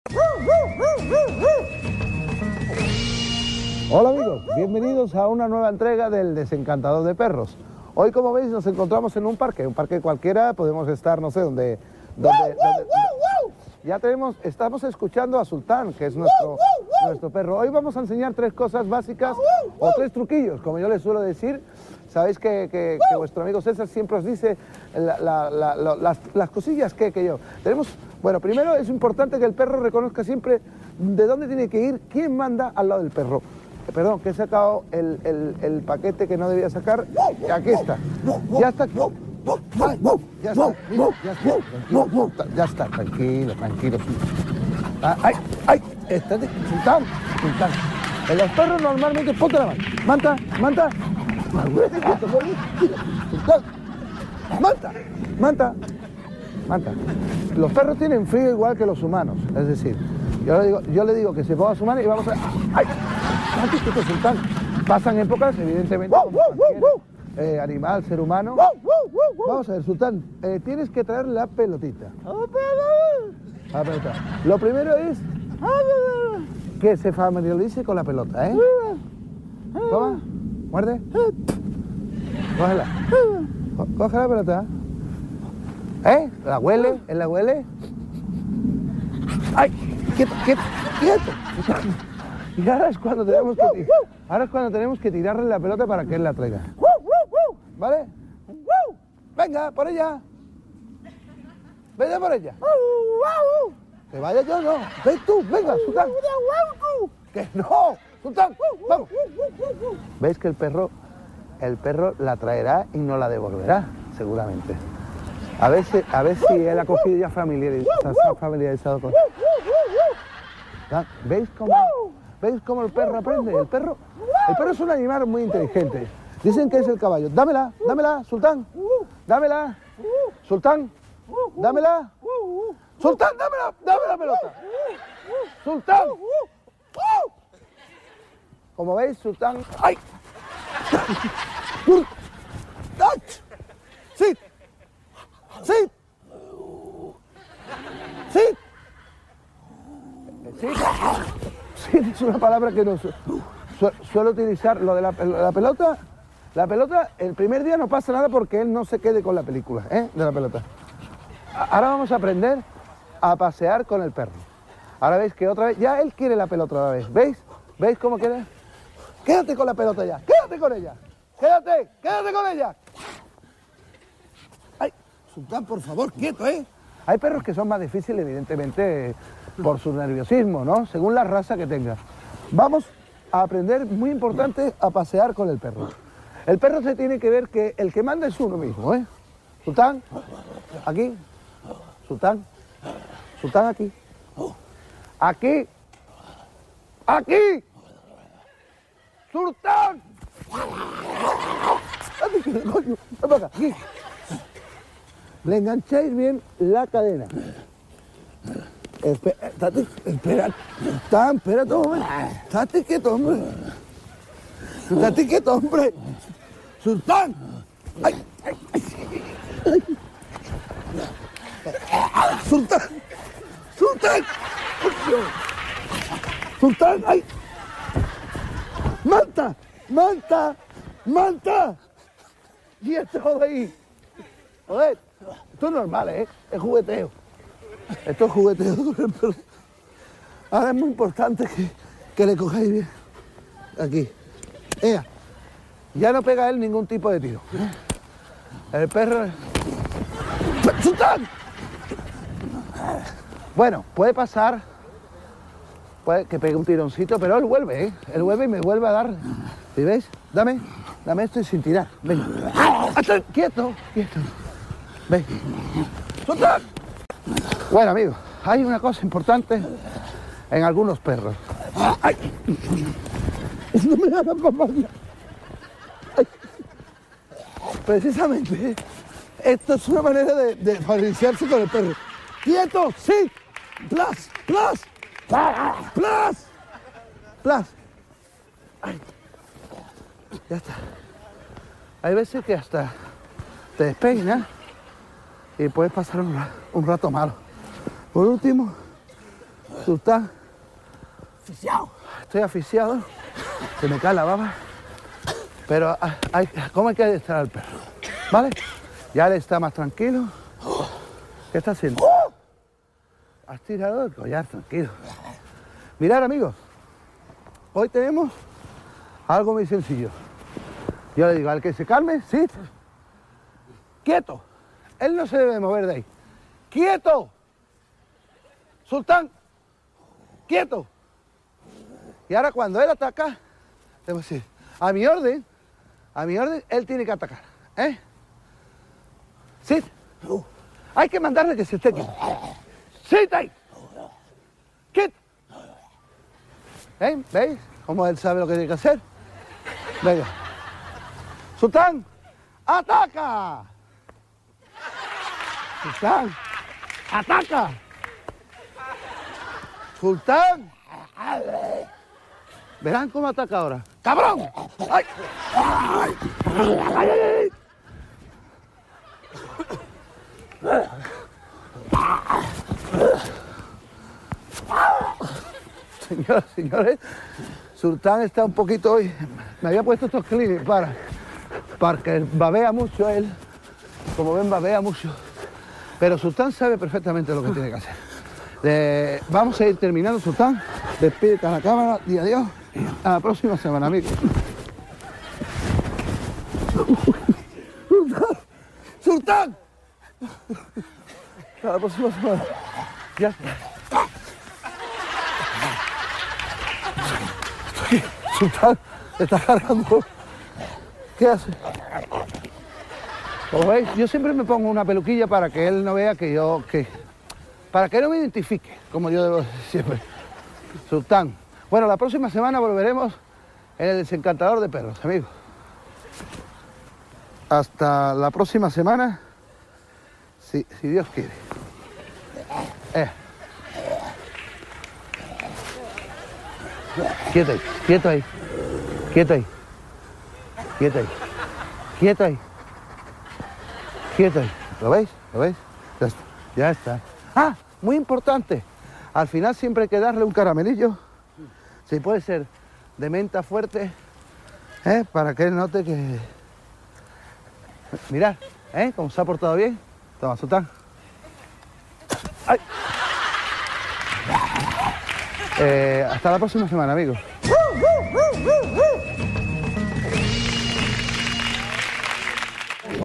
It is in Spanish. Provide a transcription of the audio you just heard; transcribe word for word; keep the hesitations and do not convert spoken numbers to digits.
Hola amigos, bienvenidos a una nueva entrega del Desencantador de Perros. Hoy, como veis, nos encontramos en un parque, un parque cualquiera, podemos estar, no sé, donde... donde, donde, donde ya tenemos, estamos escuchando a Sultán, que es nuestro, nuestro perro. Hoy vamos a enseñar tres cosas básicas o tres truquillos, como yo les suelo decir. Sabéis que, que, que vuestro amigo César siempre os dice la, la, la, la, las, las cosillas que, que yo. Tenemos, bueno, primero es importante que el perro reconozca siempre de dónde tiene que ir, quién manda al lado del perro. Perdón, que he sacado el, el, el paquete que no debía sacar. Aquí está. Ya está aquí. Ay, ya está, mira, ya está, tranquilo, ya está, tranquilo, tranquilo. Ah, ay, ay, está, Sultán, Sultán. En los perros normalmente, ponte la mano. Manta, manta. Sultán. Manta, manta, manta. Los perros tienen frío igual que los humanos, es decir, yo le digo, yo le digo que se ponga su mano y vamos a... ¡Ay! Mantito, Sultán. Pasan épocas, evidentemente, como cualquier eh, animal, ser humano. Vamos a ver, Sultán, eh, tienes que traer la pelotita. La pelota. Lo primero es que se familiarice con la pelota, ¿eh? Toma, muerde. Cógela. Coge la pelota. ¿Eh? ¿La huele? ¿Él la huele? ¡Ay! ¡Quieto, quieto, quieto! Y ahora es cuando tenemos que, ahora es cuando tenemos que tirarle la pelota para que él la traiga. ¿Vale? Venga, por ella. Venga por ella. Que vaya yo, no. Ven tú, venga, Sultán. Que no, Sultán, vamos. ¿Veis que el perro, el perro la traerá y no la devolverá, seguramente? A ver si, a ver si él ha cogido ya familiarizado, familiarizado con... ¿Veis cómo, ¿Veis cómo el perro aprende? El perro, el perro es un animal muy inteligente. Dicen que es el caballo. Dámela, dámela, Sultán. Dámela. Sultán, dámela. Sultán, dámela, dame la pelota. Sultán. Como veis, Sultán... ¡Ay! ¡Sí! ¡Sí! ¡Sí! Sí, sí, es una palabra que no su, su, suelo utilizar. Lo de la, la pelota, la pelota, el primer día no pasa nada porque él no se quede con la película, ¿eh? De la pelota. Ahora vamos a aprender a pasear con el perro. Ahora veis que otra vez, ya él quiere la pelota otra vez, ¿veis? ¿Veis cómo quiere? Quédate con la pelota ya, quédate con ella, quédate, quédate con ella. Ay, Sultán, por favor, quieto, ¿eh? Hay perros que son más difíciles, evidentemente, por su nerviosismo, ¿no? Según la raza que tenga. Vamos a aprender, muy importante, a pasear con el perro. El perro se tiene que ver que el que manda es uno mismo, ¿eh? Sultán, aquí. Sultán, Sultán, aquí. Aquí. Aquí. Sultán. Coño, ven para acá, aquí. Le engancháis bien la cadena. Espera, estate, espera, Sultán, espérate, hombre. Estate quieto, hombre. Estate quieto, hombre. Sultán. Ay, ay, ay. Sultán. Sultán. Sultán, ay. Manta, manta, manta. Y esto de ahí. Joder, esto es normal, ¿eh? Es jugueteo. Esto es jugueteo con el perro. Ahora es muy importante que, que le cojáis bien. Aquí. Ea. Ya no pega él ningún tipo de tiro. El perro... ¡Sultán! Bueno, puede pasar, puede que pegue un tironcito, pero él vuelve, ¿eh? Él vuelve y me vuelve a dar. ¿Sí veis? Dame, dame esto y sin tirar. Venga. ¡Hasta! ¡Quieto! ¡Quieto! ¿Veis? ¡Sultán! Bueno, amigos, hay una cosa importante en algunos perros. ¡Ay! No me hagan papá. ¡Ay! Precisamente, esto es una manera de, de familiarizarse con el perro. ¡Quieto! ¡Sí! ¡Plas! ¡Plas! ¡Plas! ¡Plas! ¡Ay! Ya está. Hay veces que hasta te despeinas y puedes pasar un, un rato malo. Por último, Sultán. Asfixiado. Estoy asfixiado. Se me cae la baba. Pero hay, ¿cómo hay que adiestrar al perro? ¿Vale? Ya le está más tranquilo. ¿Qué está haciendo? Has tirado el collar, tranquilo. Mirad, amigos. Hoy tenemos algo muy sencillo. Yo le digo, al que se calme, sí. ¡Quieto! Él no se debe mover de ahí. ¡Quieto! Sultán, ¡quieto! Y ahora cuando él ataca, debo decir, a mi orden, a mi orden, él tiene que atacar. ¿Eh? ¡Sí! Hay que mandarle que se esté quieto. ¡Sí, ahí! ¡Quieto! ¿Eh? ¿Veis? Cómo él sabe lo que tiene que hacer. Venga. Sultán, ¡ataca! Sultán, ¡ataca! Sultán. Verán cómo ataca ahora. ¡Cabrón! ¡Ay! ¡Ay! ¡Ay, ay, ay! Señoras, señores, Sultán está un poquito hoy. Me había puesto estos clics para, para que babea mucho él. Como ven, babea mucho. Pero Sultán sabe perfectamente lo que tiene que hacer. Eh, vamos a ir terminando, Sultán. Despídete a la cámara y adiós. A la próxima semana, amigos. ¡Sultán! ¡Sultán! A la próxima semana. Ya está. Sultán está cargando. ¿Qué hace? Como veis, yo siempre me pongo una peluquilla para que él no vea que yo... que para que él no me identifique, como yo debo decir siempre. Sultán. Bueno, la próxima semana volveremos en el desencantador de perros, amigos. Hasta la próxima semana, si, si Dios quiere. Eh. Quieto ahí, quieto ahí, quieto ahí, quieto ahí, quieto ahí, quieto ahí. ¿Lo veis? ¿Lo veis? Ya está. Ya está. Ah, muy importante. Al final siempre hay que darle un caramelillo. Si puede ser de menta fuerte, ¿eh? Para que él note que... Mirad, ¿eh? Como se ha portado bien. Toma, Sultán. ¡Ay! Eh, hasta la próxima semana, amigos.